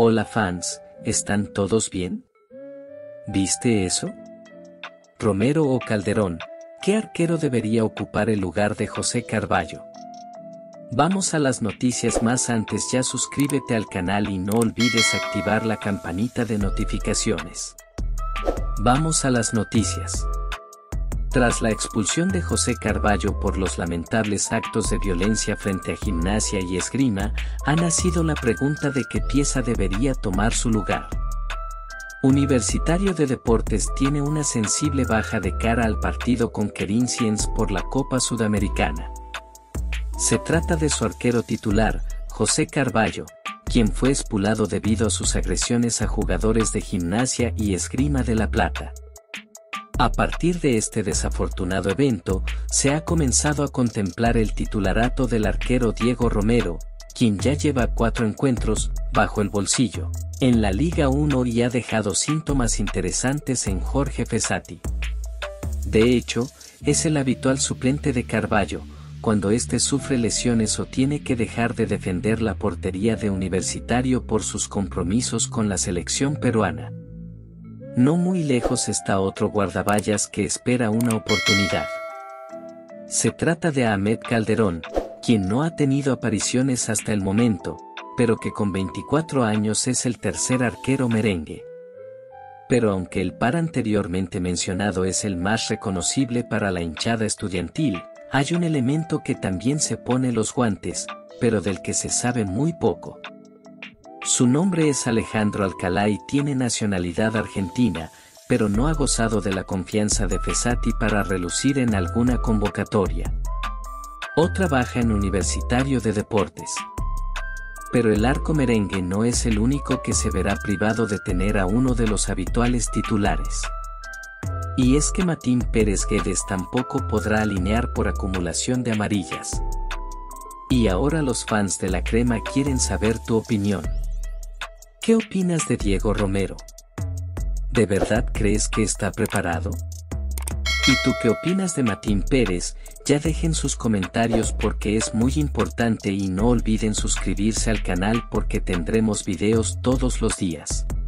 Hola fans, ¿están todos bien? ¿Viste eso? Romero o Calderón, ¿qué arquero debería ocupar el lugar de José Carvalho? Vamos a las noticias, más antes ya suscríbete al canal y no olvides activar la campanita de notificaciones. Vamos a las noticias. Tras la expulsión de José Carvalho por los lamentables actos de violencia frente a Gimnasia y Esgrima, ha nacido la pregunta de qué pieza debería tomar su lugar. Universitario de Deportes tiene una sensible baja de cara al partido con Corinthians por la Copa Sudamericana. Se trata de su arquero titular, José Carvalho, quien fue expulsado debido a sus agresiones a jugadores de Gimnasia y Esgrima de La Plata. A partir de este desafortunado evento, se ha comenzado a contemplar el titularato del arquero Diego Romero, quien ya lleva 4 encuentros, bajo el bolsillo, en la Liga 1 y ha dejado síntomas interesantes en Jorge Fossati. De hecho, es el habitual suplente de Carvalho, cuando éste sufre lesiones o tiene que dejar de defender la portería de Universitario por sus compromisos con la selección peruana. No muy lejos está otro guardaballas que espera una oportunidad. Se trata de Ahmed Calderón, quien no ha tenido apariciones hasta el momento, pero que con 24 años es el tercer arquero merengue. Pero aunque el par anteriormente mencionado es el más reconocible para la hinchada estudiantil, hay un elemento que también se pone los guantes, pero del que se sabe muy poco. Su nombre es Alejandro Alcalá y tiene nacionalidad argentina, pero no ha gozado de la confianza de Fossati para relucir en alguna convocatoria. Otra baja en Universitario de Deportes. Pero el arco merengue no es el único que se verá privado de tener a uno de los habituales titulares. Y es que Martín Pérez Guedes tampoco podrá alinear por acumulación de amarillas. Y ahora los fans de la crema quieren saber tu opinión. ¿Qué opinas de Diego Romero? ¿De verdad crees que está preparado? ¿Y tú qué opinas de Martín Pérez? Ya dejen sus comentarios porque es muy importante y no olviden suscribirse al canal porque tendremos videos todos los días.